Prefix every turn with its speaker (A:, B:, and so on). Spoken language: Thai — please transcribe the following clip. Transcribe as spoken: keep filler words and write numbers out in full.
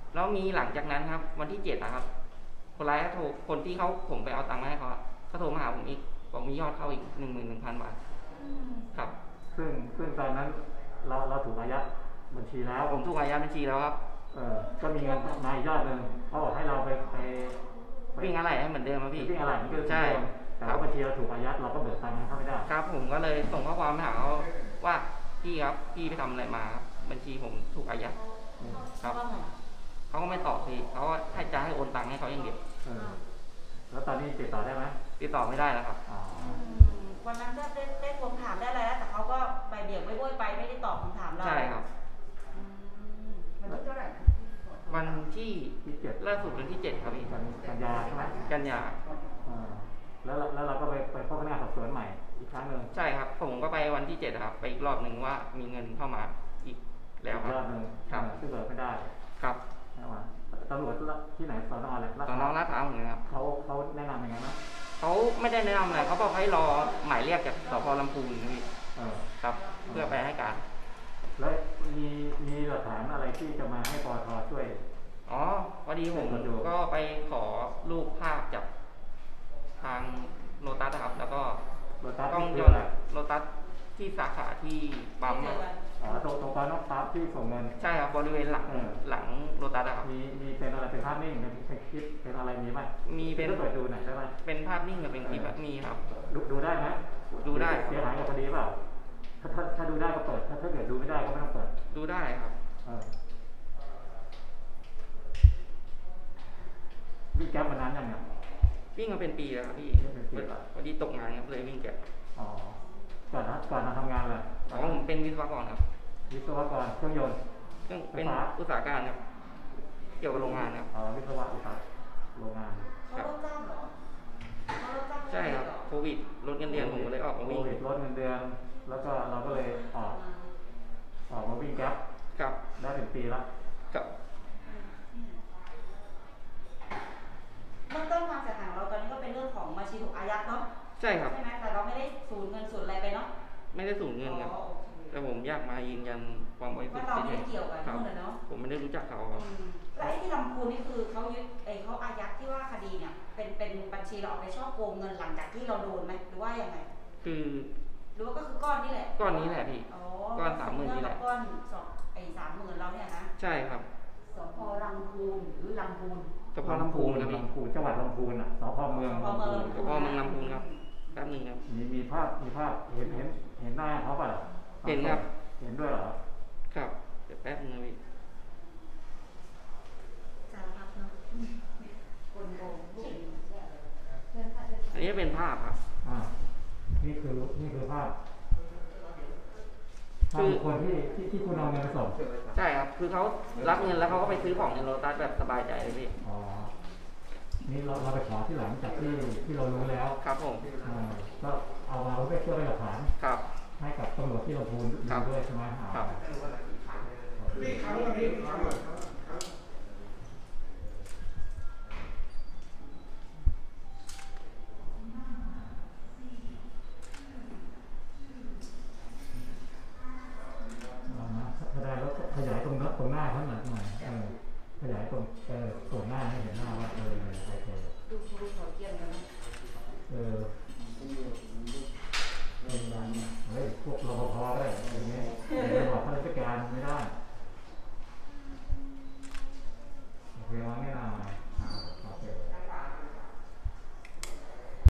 A: แล้วมีหลังจากนั้นครับวันที่เจ็ดนะครับคนร้ายก็โทรคนที่เขาผมไปเอาตังค์มาให้เขาเขาโทรมาหาผมอีกบอกมียอดเข้าอีกหนึ่งหมื่นหนึ่งพันบาทครับ
B: ซึ่งซึ่งตอนนั้นเราเราถูกอายัดบัญชีแล้ว
A: ผมถูกอายัดบัญชีแล้วครับ
B: เออก็มีเงินมาอีกยอดหนึ่งเขาบอกให้เราไปไป
A: วิ่งอะไรให้เหมือนเดิมครับพี่
B: วิ่งอะไรมันก็
A: ใช่
B: แต่ว่าบัญชีเราถูกอายัดเราก็เบิกตังค์เขาไม่ได้
A: ครับผมก็เลยส่งข้อความไปหาเขาว่าพี่ครับพี่ไปทำอะไรมาครับบัญชีผมถูกอายัดครับเขาก็ไม่ตอบพี่เขาให้จะให้โอนตังค์ให้เขาอย่างเดียว
B: แล้วตอนนี้ติดต่อได้ไหม
A: ติดต่อไม่ได้แล้วครับ
C: วันนั้นได้ได้ทวงถามได้อะไรแล้วแต่เขาก็ใบเบี่ยงไม่โวยไปไม่ได้ตอบคำถามเรา
A: ใช่ครับ
C: วันที่เท่าไหร่
A: วันที่
B: เจ็ด
A: ล่าสุดวันที่เจ็ดครับพี่
B: กันยาใช่ไหม
A: กันยา
B: แล้วแล้วเราก็ไปไปพบพนักงานสอบสวนใหม่อีกครั้งหนึ่ง
A: ใช่ครับผมก็ไปวันที่เจ็ดครับไปอีกรอบหนึ่งว่ามีเงินเข้ามาอีกแล้วครับ
B: รอบหนึ่ง
A: ครับ
B: ซึ่งเบิกไม่ได้
A: ครับ
B: ตำรวจที่ไหนสอนออะไร
A: สอนอลาดพร้าวเหมือนกันครับ
B: เขาเขาแนะนำยังไงนะ
A: เขาไม่ได้แนะนำอะไรเขาบอกให้รอหมายเรียกจากสพลำพูนนี่ครับเพื่อไปให้การ
B: แล้วมีมีหลักฐานอะไรที่จะมาให้ปตทช่วย
A: อ๋อพอดีผมก็ไปขอรูปภาพจากทางโลตัสครับแล้วก็ต้องย้อนโลตัสที่สาขาที่ปั๊ม
B: อ๋อตรงตรงปั๊มน้ำปั๊มที่ส่งเงิน
A: ใช่ครับบริเวณหลังหลังโลตัสครับ
B: มีมีเป็นอะไรเป็นภาพนิ่งเป็นคลิปเป็นอะไรมีไหม
A: มีเป็น
B: เปิดดูหน่อยได้ไหม
A: เป็นภาพนิ่งกับเป็นคลิปมีครับ
B: ดูดูได้ไหม
A: ดูได้
B: เสียหายกับคดีเปล่าถ้าถ้าถ้าดูได้ก็เปิดถ้าถ้าเกิดดูไม่ได้ก็ไม่ต้องเปิด
A: ดูได้ครับ
B: วิ่งแก๊ปมานานยังเนี่ย
A: วิ่งมาเป็นปีแล้วครับพี่พอดีตกงานครับเลยวิ่งแก๊ป
B: อ๋อก่อนนะก่อนมาทำงานเลย
A: อ๋อผมเป็นวิศวกรครับ
B: วิศวกรเครื่องยนต์
A: เครื่องเป็นอุตสาหการครับเกี่ยวกับโรงงานครับ
B: อ๋อวิศวะอุตสาหโรงงาน
C: เขาลดจ้างเหรอเขาลดจ้าง
A: ใช่ครับโควิดลดเงินเดือนผมก็เลยออกมาวิ่ง
B: โควิดลดเงินเดือนแล้วก็เราก็เลยออกออกมาวิ่งแก๊ป
A: ครับ
B: ได้เป็นปีแล้ว
A: ครับ
C: เริ่มต้นความเสียหายของเราตอนนี้ก็เป็นเรื่องของบัญชีถูกอายัดเนาะ
A: ใช่ครับ
C: ใช่ไหมแต่เราไม่ได้สูญเงินสูญอะไรไปเนาะ
A: ไม่ได้สูญเงินครับแต่ผมอยากมายืนยันความบริสุทธิ์
C: ว่าเราไม่ได้เกี่ยวกับนู่นเนาะ
A: ผมไม่ได้รู้จักเขาครับ
C: แล้วไอ้ที่ลำพูนนี่คือเขายึดไอ้เขาอายัดที่ว่าคดีเนี่ยเป็นเป็นบัญชีเราเอาไปช่อโกงเงินหลังจากที่เราโดนไหมหรือว่ายังไง
A: คือ
C: หรือว่าก็คือก้อนนี้แหละ
A: ก้อนนี้แหละพี่ก้อนสามหมื่นนี่แหละ
C: ก้อนสองไอ้สามหมื่นเราเนี่ยนะ
A: ใช่ครับ
C: สพลำพูนหรือลำพูน
A: สพลำพูนนะ
B: ลำพูนจังหวัดลำพูนอ่ะสพเมือง
A: สพเมืองสพเมืองลำพูนครับแป๊บนึงครับ
B: มีมีภาพมีภาพเห็นเห็นเห็นหน้าเขาป่ะ
A: เห็นครับ
B: เห็นด้วยเหรอ
A: ครับเดี๋ยวแป๊บนึงนะพี่
C: สารพัดเนาะคนโกง
A: อันนี้เป็นภาพครับ
B: อ่านี่คือนี่คือภาพคือคนที่ที่ที่คุณเอาเงินไปส่ง
A: ใช่ครับคือเขารับเงินแล้วเขาก็ไปซื้อของในโลตัสแบบสบายใจเลยพี่
B: อ๋อนี่เราเราไปขอที่หลังจากที่ที่เรารู้แล้ว
A: ครับผม
B: ก็เอามาเพื่อเชื่อเป็นหลักฐาน
A: ครับ
B: ให้กับตำรวจที่เราพูนด้วยใช่ไหม
A: ครับ
B: ถ้าได้แล้วขยายตรงตรงหน้าเขาหน่อยหน่อยขยายตรงเออตรงหน้าให้เห็นหน้าว่าเออโอเค
C: ดูดูขอเกี่ยมกันนะ
B: เออเฮ้ยพวกรปภได้อย่างเงี้ยไม่บอกข้าราชการไม่ได้โอเคมั้งเนี่ยนะ